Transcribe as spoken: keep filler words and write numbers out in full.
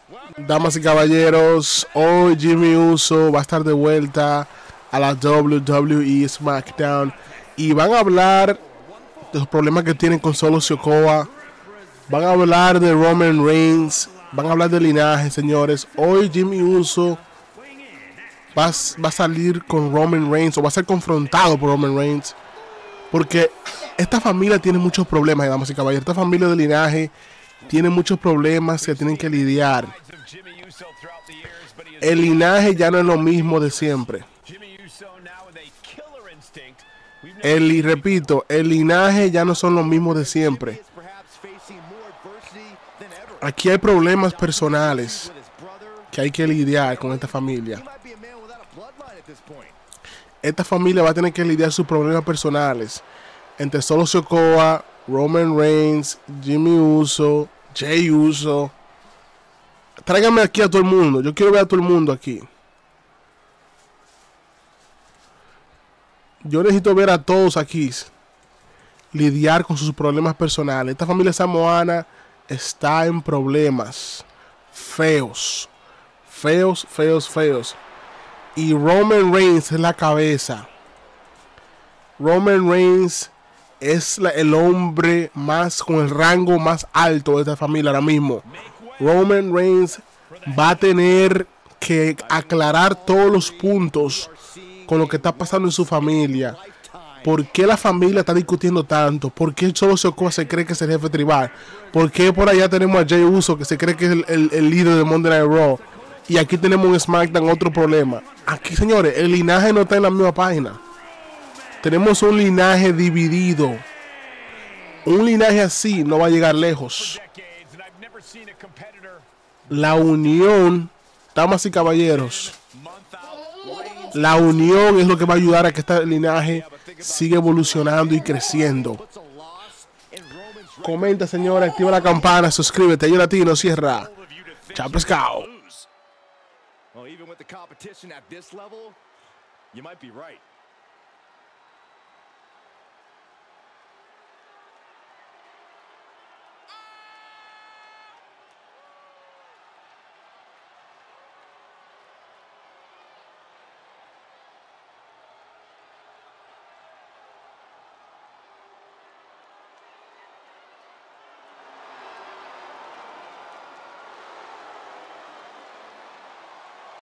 Damas y caballeros, hoy Jimmy Uso va a estar de vuelta a la W W E SmackDown y van a hablar de los problemas que tienen con Solo Sikoa. Van a hablar de Roman Reigns, van a hablar de linaje, señores. Hoy Jimmy Uso va, va a salir con Roman Reigns o va a ser confrontado por Roman Reigns, porque esta familia tiene muchos problemas, damas y caballeros. Esta familia de linaje tiene muchos problemas que tienen que lidiar. El linaje ya no es lo mismo de siempre. El, y repito, el linaje ya no son los mismos de siempre. Aquí hay problemas personales que hay que lidiar con esta familia. Esta familia va a tener que lidiar sus problemas personales entre Solo Sikoa, Roman Reigns, Jimmy Uso, Jey Uso. Tráigame aquí a todo el mundo. Yo quiero ver a todo el mundo aquí. Yo necesito ver a todos aquí lidiar con sus problemas personales. Esta familia samoana está en problemas feos. Feos, feos, feos. Y Roman Reigns es la cabeza. Roman Reigns es la, el hombre más con el rango más alto de esta familia ahora mismo. Roman Reigns va a tener que aclarar todos los puntos con lo que está pasando en su familia. ¿Por qué la familia está discutiendo tanto? ¿Por qué Solo Sikoa se cree que es el jefe tribal? ¿Por qué por allá tenemos a Jey Uso que se cree que es el, el, el líder de Monday Night Raw? Y aquí tenemos un SmackDown, otro problema. Aquí, señores, el linaje no está en la misma página. Tenemos un linaje dividido. Un linaje así no va a llegar lejos. La unión, damas y caballeros, la unión es lo que va a ayudar a que este linaje siga evolucionando y creciendo. Comenta, señora, activa la campana, suscríbete. Yo Latino, cierra. Chao, pescado. Well, even with the competition at this level, you might be right.